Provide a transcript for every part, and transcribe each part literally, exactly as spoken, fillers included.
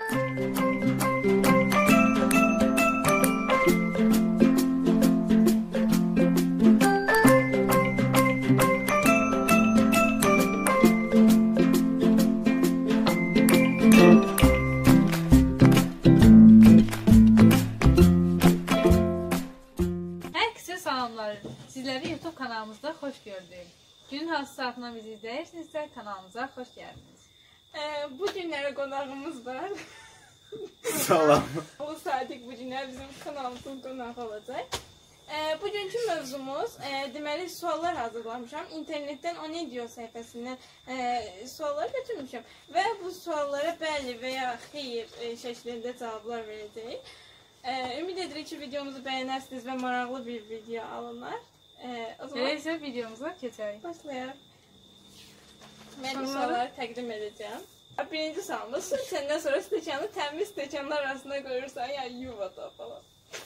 Sizləri YouTube kanalımızda xoş gördük. Günün hansı saatından bizi izləyirsinizsə kanalımıza xoş gəldiniz. Ee, bu günlərə qonağımız var. Salam. O Sadiq bu günlər bizim kanalımızın qonağı olacaq. Ee, bugünkü mövzumuz, e, deməli suallar hazırlamışam. İnternetdən O Ne Diyor səhifəsindən e, suallar götürmüşəm. Və bu suallara bəli və ya xeyir e, şəklində cavablar verəcəyik. E, ümid edirik ki, videomuzu bəyənərsiniz və maraqlı bir video alınar. E, o zaman Elə isə videomuza keçək. başlayaq. Mən sualları təqdim edəcəm. Birinci sualımız, su içəndən sonra stəkanı təmiz stəkanlar arasında qoyursan, ya yuvada falan.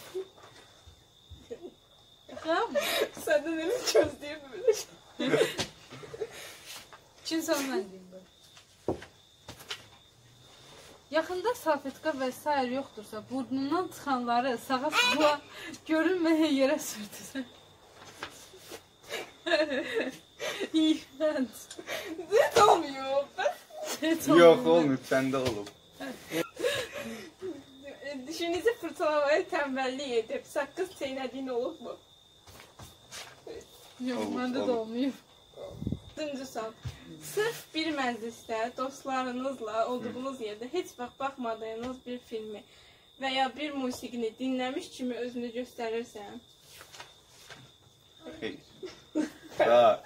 Yaxam mı? Səndən elə gözləyib bilir. Çin son mən deyim bu. Yaxında salfetka və sair yoxdursa, burnundan çıxanları sağa sola görünməyən yerə sürdürsən. İğrenç. Zət olmuyor. Yox, olmayıb, səndə olub. Dişinizi fırçalamaya tənbəllik edib, saqqız çeynədiyin olub mu? Yox, Olur, məndə də olur. olmayıb. Dördüncü sual. Sırf bir məclisdə, dostlarınızla olduğunuz yerdə heç vaxt baxmadığınız bir filmi və ya bir musiqini dinləmiş kimi özünü göstərirsən. Xeyr. Ha.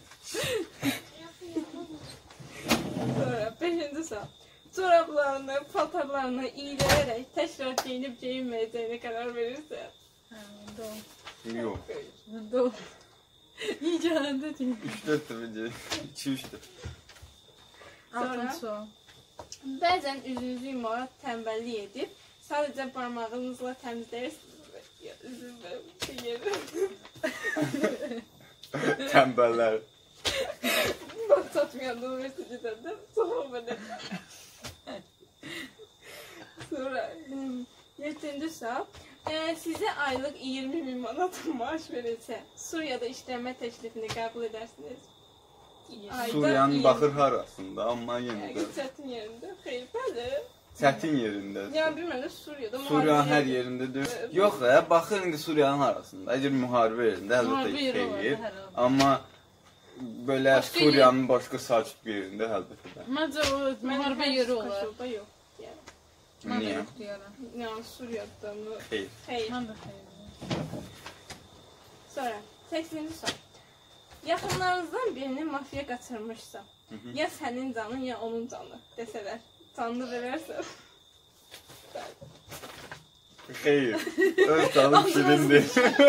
Sonra beşinci sual. Çorablarını, paltarlarını iyilərək təkrar geyinib geyinməyəcəyinə qərar verirsən. Hə, məndə olub. Yox. Məndə olub. İyi gələndə deyim. üç dörd dəfə iki üç dəfə. Altıncı sual. Bəzən üzünüzü yumağa tənbəllik edib, sadəcə barmağınızla təmizləyirsiniz. Ya, üzüm və yerim. Tənbəllər. Vaxt çatmayanda universitetdən də sonra belə. Sonra yeddinci sual. E, sizə aylıq iyirmi min manat maaş verilsə, Suriyada işləmə təklifini qəbul edərsiniz. Ayda Suriyanın iyirmi baxır harasında, amma yenə də Yəni, çətin yerində, xeyr, bəli. çətin yerində. Yəni, bilməli, Suriyada Suriyanın hər yerində deyil. Yox, ə, baxır indi Suriyanın arasında. Əgər müharibə yerində əlbəttə Müharibə yeri xeyir. olardı hər halda. Amma belə Başqa Suriyanın başqa sakit bir yerində əlbəttə də. Məncə o müharibə yeri olar. Koşulda yox. Yəni, Mən də Niyə? yox deyərəm. yəni Suriyada mı? Xeyr. Xeyr. Mən də xeyr. Sonra, səkkizinci sual. Yaxınlarınızdan birini mafiya qaçırmışsa, ya sənin canın, ya onun canı desələr, canını verərsən. Xeyr. Öz canım şirindir.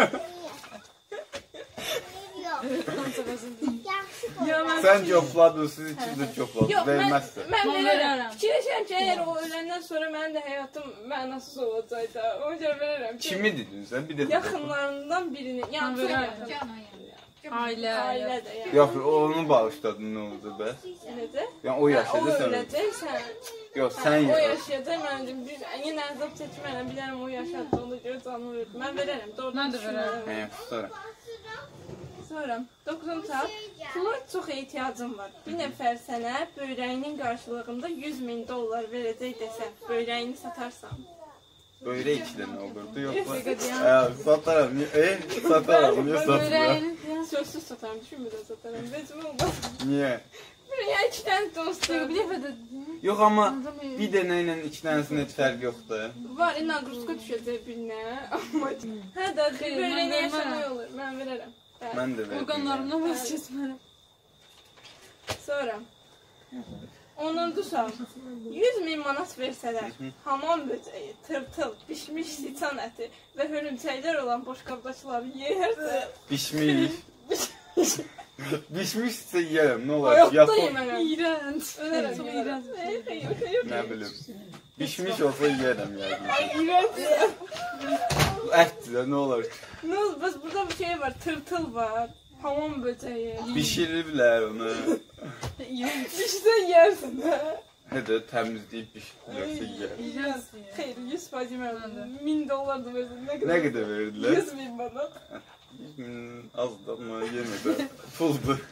Ya, mən Sən copladın, siz ikiniz də Yox, copladın. mən, Verməzsən. mən Mən verərəm. verərəm. Fikirləşirəm ki, əgər o öləndən sonra mənim də həyatım mənasız olacaq da, ona görə verərəm ki, Kimi dedin sən? Bir də yaxınlarından birini, yəni Mən çox verərəm. yaxın, Ailə. ailə də, yəni. Yox, onu bağışladın nə oldu bəs? Necə? Yəni o O yaşadı sən. öləcək, sən, Yox, sən o yox. yaşayacaq, mən bir, yenə əzab çəkmərəm, bilərəm o yaşadı, ona görə canımı verdim. Mən verərəm, doğru Mən də düşünürəm. Hə, sonra. Sonra, doqquzuncu sual. Pula çox ehtiyacım var. Bir nəfər sənə böyrəyinin qarşılığında yüz min dollar verəcək desə, böyrəyini satarsan. Böyrə iki dənə olurdu, yox. Vegan. Hə, sataram. E, sataram, niyə satmıram? Böyrəyini Sözsüz satarım, düşünmürəm satarım. Vecimə olmaz. Niyə? Bir, ya iki dənə dostum. bir dəfə də Yox, amma bir dənə ilə iki dənəsinin heç fərqi yoxdur. Var, naqruzka düşəcək birinə. Amma hə də, bir böyrəyini mən yaşamaq vermərəm. olur. Mən verərəm. Bəli. Mən də verdim. orqanlarımdan vəz keçmərəm. Sonra. onuncu sual. yüz min manat versələr, hamam böcəyi, tırtıl, pişmiş siçan əti və hörümçəklər olan boşqabdakıları yeyərsə, Bişmiş. Bişmişsə yeyərəm, nə olar? hayatta Yapon, yemərəm. İğrənc. Ölərəm, Çox yemərəm. iğrənc. Xeyr, xeyr, xeyr. nə bilim. Bişmiş olsa yeyərəm yəni. İğrənc. Ətdir də, nə olar? Ne oldu? Bas burada bir şey var, tırtıl var, hamam böceği. Bişirirlər onu. İğrənc. Pişsən yersin ha. Hədə təmizləyib bişirdilərsə gəlir. İğrenç. Xeyr, yüz faiz yemədim. min dolar da verdim. Nə qədər verdilər? yüz min bana. yüz min az da amma yenə də puldur.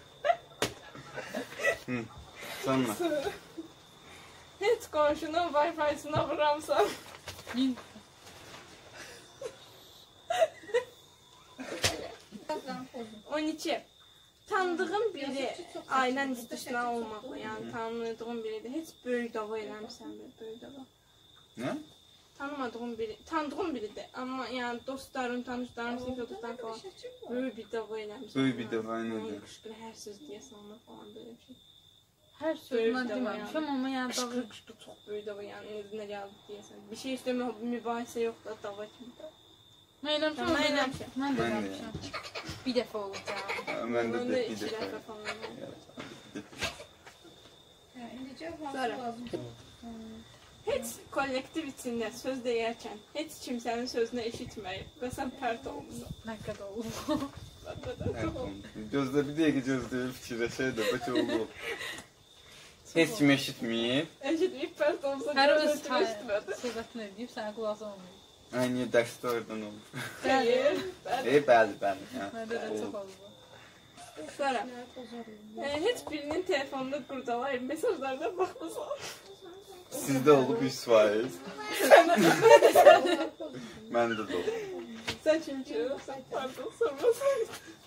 Hı. Sonra. Heç qonşunun Wi-Fi-sına vuramsan. Min. on iki. Tanıdığın biri ailen istisna olmaqla, yəni tanıdığın biri də heç böyük dava eləmirsən mi? Böyük dava. Nə? Tanımadığın biri, tanıdığın biridir. Amma yəni dostların, tanışların, sinifdaşların falan böyük bir dava eləmirsən. Böyük bir dava, aynen. Qışqır hər söz deyəsən ona falan böyle bir şey. Hər sözünə deməmişəm, amma yəni dava Qışqır qışqır çox böyük dava, yəni özünə gəldi deyəsən. Bir şey istəmə, mübahisə yoxdur, dava kimi də. Mən eləmişəm, Mən mən eləmişəm. Mən də Mən də eləmişəm. Bir dəfə olacaq. Mən də Mən də bir iki dəfə dəfə. falan. Sonra. Heç kollektiv içində söz deyərkən heç kimsənin sözünü eşitməyib və sən pərt olmusan. Nə qədər olub. Gözlə bir dəqiqə gözləyib fikirləşək də bəlkə oldu. Heç kim eşitməyib. Eşitməyib pərt olmusan. Hər gözlə öz kim eşitmədi. söhbətini edib, sənə qulaq olmayıb. Ay niyə dərsdə oradan olur? Xeyr. E, bəli, bəli. Məndə də çox olub. Sonra. E, heç birinin telefonunda qurdalayıb mesajlarına baxmısan. Sizdə olub yüz faiz. Məndə də olub. Sən çünki sən pardon sormasan.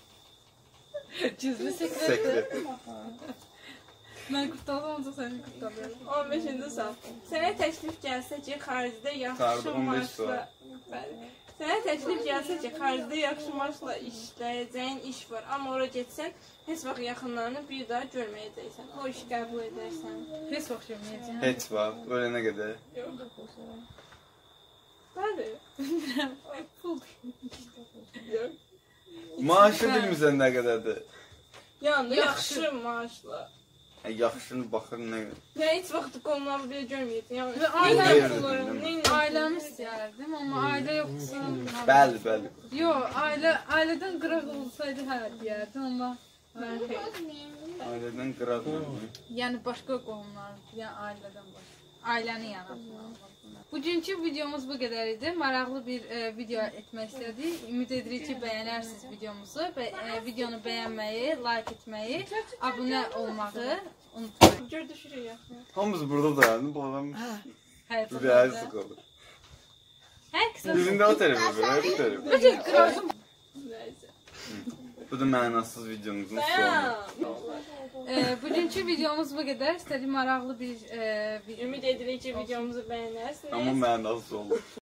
Gizli sekret. Sekret. Mən qurtardım, səni qurtardım. on beşinci sual. Sənə təklif gəlsə ki, xaricdə yaxşı Qurtardı, on beş maaşla... sual. Bəli. Sənə təklif gəlsə ki, xaricdə yaxşı maaşla işləyəcəyin iş var, amma ora getsən, heç vaxt yaxınlarını bir daha görməyəcəksən. O işi qəbul edərsən. Heç vaxt görməyəcəm. Heç vaxt, ölənə qədər. Yox. Bəli. Pul. Yox. Maaşı bilmirsən nə qədərdir. Yəni, Yaxşı. yaxşı maaşla. Hə, yaxşını baxır nə qədər. Ya heç vaxt qonları belə görməyəcək. Yəni, Və ailə neynə pulu, pulu, neynə Ailəmi istəyərdim, amma ailə yoxsa... Bəli, bəli. Yox, ailə, ailədən qıraq olsaydı hə deyərdim, amma... Mən xeyr. Ailədən qıraq oldu. Yəni başqa qohumlar, yəni ailədən başqa. Ailəni yəni. Bugünkü videomuz bu qədər idi. Maraqlı bir e, video etmək istədik. Ümid edirik ki, bəyənərsiniz videomuzu. Bə e, videonu bəyənməyi, like etməyi, abunə olmağı unutmayın. Gör düşürük yaxşı. Hamımız burada dayandı, bu adam Həyatda ürəyi sıxılır. hər qısa... Birində o tərəfə görə, bu tərəfə. Bəcə qıraqım. Nəysə. Bu da mənasız videomuzun sonu. Dayan. E, bugünkü videomuz bu qədər. İstədik maraqlı bir e, video. Ümid edirik ki, videomuzu bəyənərsiniz. Amma mənasız oldu.